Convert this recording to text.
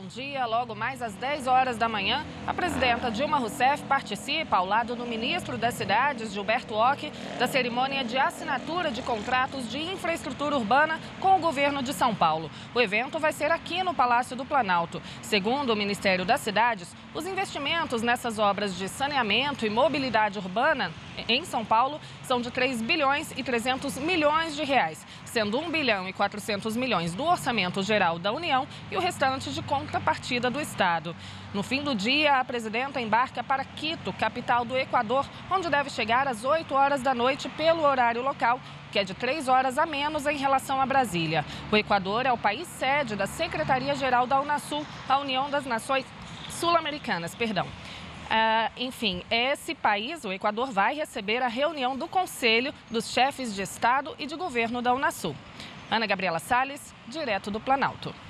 dia. Logo mais às 10 horas da manhã, a presidenta Dilma Rousseff participa, ao lado do ministro das Cidades, Gilberto Occhi, da cerimônia de assinatura de contratos de infraestrutura urbana com o governo de São Paulo. O evento vai ser aqui no Palácio do Planalto. Segundo o Ministério das Cidades, os investimentos nessas obras de saneamento e mobilidade urbana em São Paulo são de 3 bilhões e 300 milhões de reais, sendo 1 bilhão e 400 milhões do Orçamento Geral da União e o restante de contrapartida do Estado. No fim do dia, a presidenta embarca para Quito, capital do Equador, onde deve chegar às 8 horas da noite pelo horário local, que é de 3 horas a menos em relação a Brasília. O Equador é o país sede da Secretaria-Geral da Unasul, a União das Nações Sul-Americanas, Enfim, esse país, o Equador, vai receber a reunião do Conselho dos Chefes de Estado e de Governo da Unasul. Ana Gabriela Salles, direto do Planalto.